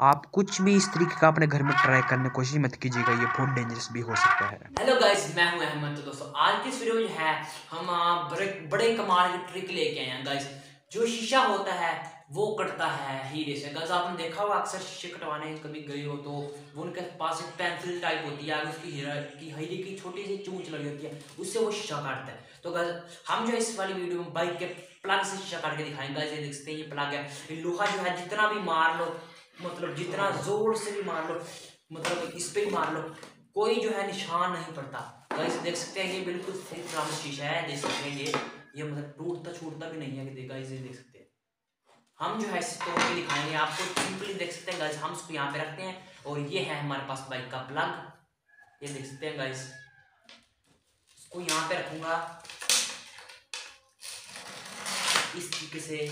आप कुछ भी इस तरीके का अपने घर में ट्राई करने की कोशिश मत कीजिएगा, ये बहुत डेंजरस भी हो सकता है। हेलो गाइस, मैं हूं अहमद। तो दोस्तों आज की इस वीडियो में है हम बड़े कमाल की ट्रिक लेके आए हैं गाइस। जो शीशा होता है वो कटता है हीरे से। गाइस आपने देखा होगा अक्सर शीशे कटवाने कभी गए हो तो वो उनके पास एक पेंसिल टाइप होती है, आगे उसकी हीरे की छोटी सी चूंच लगी होती है, उससे वो शीशा काटता है। तो गाइस हम जो इस वाली वीडियो में बाइक के प्लग से शीशा काट के दिखाएंगे। गाइस ये देख सकते हैं, ये प्लग है। ये लोहा जो है जितना भी मार लो, मतलब जितना जोर से भी मार लो, मतलब इस पे ही मार लो, कोई जो है निशान नहीं पड़ता। गाइस देख सकते हैं, ये बिल्कुल सही तरह से शीशा है। देख सकते हैं ये मतलब टूटता छूटता भी नहीं है। गाइस ये देख सकते हैं, हम जो है इसे तोड़ के दिखाएंगे आपको। सिंपली देख सकते हैं गाइस, हम इसको यहाँ पे रखते हैं और ये है हमारे पास बाइक का प्लग। ये देख सकते हैं गाइस, इसको यहाँ पे रखूंगा इस तरीके से।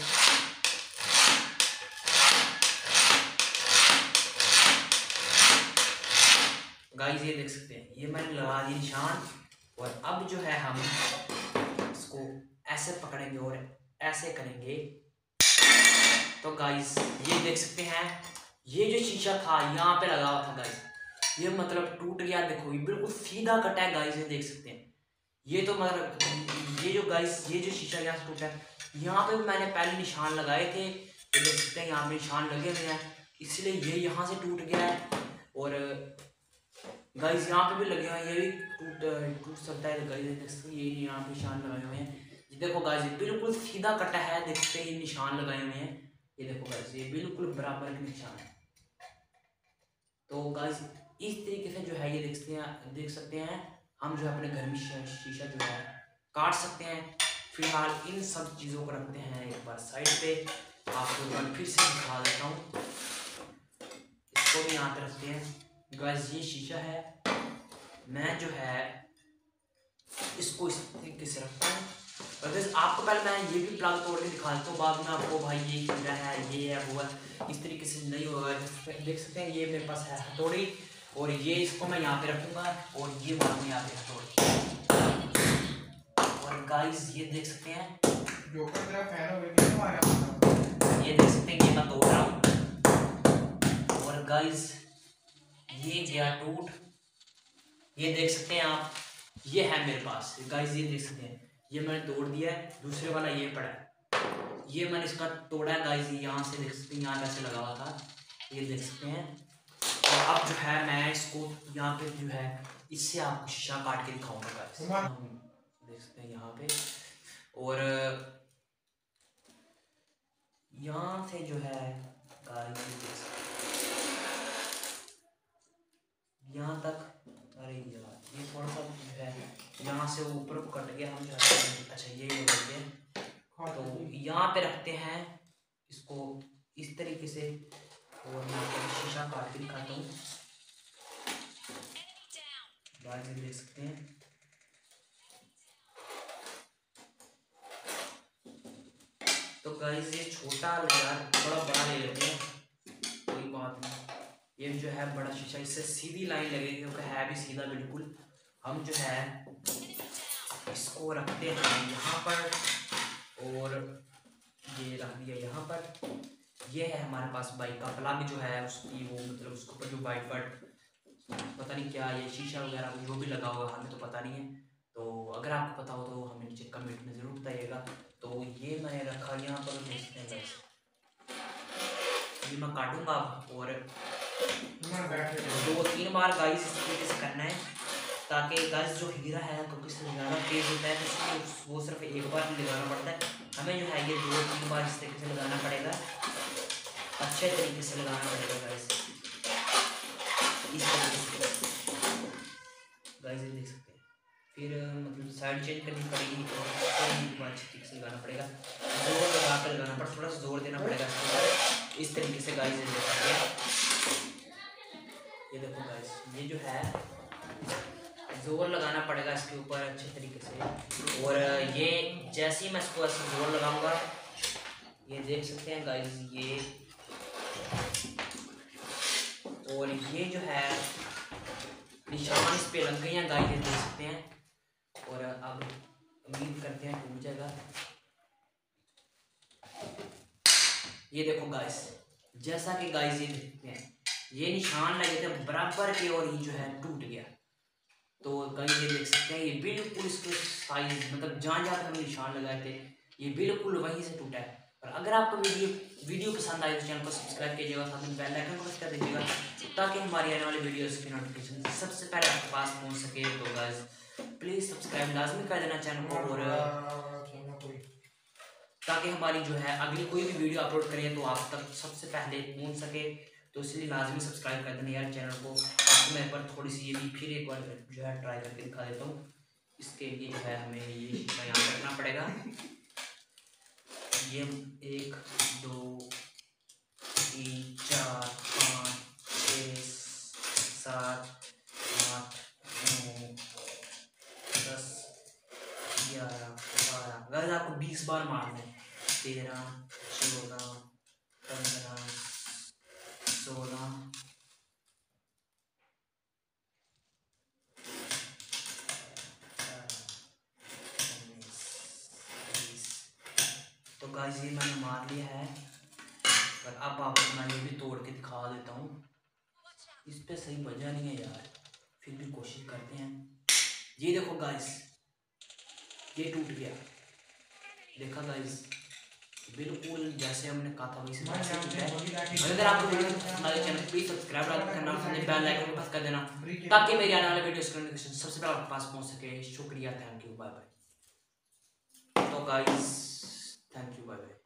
गाइस ये देख सकते हैं, ये मैंने लगा दिया निशान। और अब जो है हम इसको ऐसे पकड़ेंगे और ऐसे करेंगे। तो गाइस ये देख सकते हैं, ये जो शीशा था यहाँ पे लगा हुआ था गाइस, ये मतलब टूट गया। देखो ये बिल्कुल सीधा कटा है गाइस, ये देख सकते हैं। ये तो मतलब ये जो गाइस, ये जो शीशा यहाँ से टूटा है, यहाँ पे भी मैंने पहले निशान लगाए थे। ये देख सकते हैं, यहाँ पे निशान लगे हुए हैं, इसलिए ये यहाँ से टूट गया है। और गाइस यहाँ पे भी लगे हुए हैं, ये भी टूट सकता है। गाइस देख सकते हैं, ये यहाँ पे निशान लगाए हुए हैं। ये देखो गाइस, ये बिल्कुल सीधा कटा है। देखते हैं, ये निशान लगाए हुए हैं। ये देखो गाइस, ये बिल्कुल बराबर के निशान है। तो गाइस इस तरीके से जो है ये देख सकते हैं हम जो है अपने घर में शीशा जो है काट सकते हैं। फिलहाल इन सब चीज़ों को रखते हैं एक बार साइड पे। आपको एक बार फिर से दिखा देता हूँ, इसको भी यहाँ पे रखते हैं। गाइस ये शीशा है, मैं जो है इसको इस तरीके से रखता हूँ। और गाइस आपको पहले मैं ये भी प्लग तोड़ के दिखा देता हूँ, बाद में आपको भाई ये हीरा है, ये है, वो है, इस तरीके से नहीं होगा। देख सकते हैं, ये मेरे पास है हथौड़ी और ये इसको मैं यहाँ पे रखूंगा और ये बाद में यहाँ पे हथौड़ी। और गाइस ये देख सकते हैं, ये देख सकते हैं, ये मैं तोड़ रहा हूँ। और गाइस ये गया टूट, ये देख सकते हैं आप, ये है मेरे पास। गाइस ये देख सकते हैं, ये मैंने तोड़ दिया है। दूसरे वाला ये पड़ा है, ये मैंने इसका तोड़ा है। गाइस यहाँ से देख सकते हैं, यहाँ कैसे लगा हुआ था, ये देख सकते हैं। और अब जो है मैं इसको यहाँ पे जो है इससे आपको शीशा काट के दिखाऊंगा गाइस। हम देख सकते हैं यहाँ पे, और यहाँ से जो है गाइस यहाँ तक, अरे यार ये थोड़ा सा जो है यहाँ से ऊपर को कट गया। हम चाहते हैं, अच्छा ये करते हैं, तो यहाँ पे रखते हैं इसको इस तरीके से। और मैं आपको शीशा काट के दिखाता हूँ, गाइस ये देख सकते हैं। तो गाइस ये छोटा यार थोड़ा बड़ा ले लेते हैं, कोई बात नहीं। ये जो है बड़ा शीशा, इससे सीधी लाइन लगेगी क्योंकि है भी सीधा बिल्कुल। हम जो है इसको रखते हैं यहाँ पर और ये रख दिया यहाँ पर। ये है हमारे पास बाइक का प्लग जो है, उसकी वो मतलब उसके ऊपर जो बाइक पर पता नहीं क्या ये शीशा वगैरह जो भी लगा हुआ हमें तो पता नहीं है। तो अगर आपको पता हो तो हमें नीचे कमेंट में ज़रूर बताइएगा। तो ये मैंने रखा यहाँ पर, देखते हैं गाइस, ये मैं काटूंगा और 2-3 बार गाइस इस तरीके से करना है, ताकि गाइस जो हीरा है क्योंकि इससे ज़्यादा तेज होता है तो इसको वो सिर्फ एक बार लगाना पड़ता है। हमें जो है ये 2-3 बार इस तरीके से लगाना पड़ेगा, अच्छे तरीके से लगाना पड़ेगा गाइस, इस तरीके से। गाइस ये देख सकते हैं, फिर मतलब साइड चेंज करनी पड़ेगी और इसको अच्छे तरीके से लगाना पड़ेगा, जोर लगा कर लगाना पड़ेगा, थोड़ा सा जोर देना पड़ेगा इसको इस तरीके से। गाइस ये देख सकते हैं, ये देखो गाइस, ये जो है जोर लगाना पड़ेगा इसके ऊपर अच्छे तरीके से। और ये जैसे ही मैं इसको ऐसे जोर लगाऊंगा, ये देख सकते हैं गाइस, ये और ये जो है निशान इस पे लग गए हैं गाइस, ये देख सकते हैं। और अब उम्मीद करते हैं टूट जाएगा। ये देखो गाइस, जैसा कि गाइस ये देखते हैं, ये निशान लगे थे बराबर के और ये जो है टूट गया। तो गाइस ये देख सकते हैं, ये बिल्कुल इसके साइज मतलब जहाँ जहाँ पे हमने निशान लगाए थे ये बिल्कुल वहीं से टूटा है। और अगर आपको वीडियो पसंद आए तो चैनल को सब्सक्राइब कीजिएगा, साथ में बेल आइकन को प्रेस कर दीजिएगा ताकि हमारी आने वाली वीडियोस की नोटिफिकेशन सबसे पहले आपके पास पहुंच सके। तो गाइस प्लीज़ सब्सक्राइब लाजमी कर देना चैनल को, और ताकि हमारी जो है अगली कोई भी वीडियो अपलोड करें तो आप तक सबसे पहले पहुंच सके। तो इसलिए लाजमी सब्सक्राइब कर देना यार चैनल को। आपको मैं एक बार थोड़ी सी ये भी फिर एक बार जो है ट्राई करके दिखा देता हूँ। इसके लिए जो है हमें ये शीशा यहाँ रखना पड़ेगा। ये 1 2 3 4 5 6 7 8 9 10 11 12। अगर आपको 20 बार मारना है 13 14 15 16 तो गाइस ये मैंने मार लिया है। पर अब आपको मैं ये भी तोड़ के दिखा देता हूँ। इस पे सही बजा नहीं है यार, फिर भी कोशिश करते हैं। ये देखो गाइस ये टूट गया, देखा गाइस बिल्कुल जैसे हमने कहा था वैसे टूटा है। अगर आपको वीडियो पसंद आए चैनल प्लीज सब्सक्राइब करना, बेल आइकन प्रेस कर देना ताकि मेरी आने वाले वीडियोस की नोटिफिकेशन सबसे पहले आपके पास पहुंच सके। शुक्रिया, थैंक यू, बाय बाय। तो guys thank you, bye bye.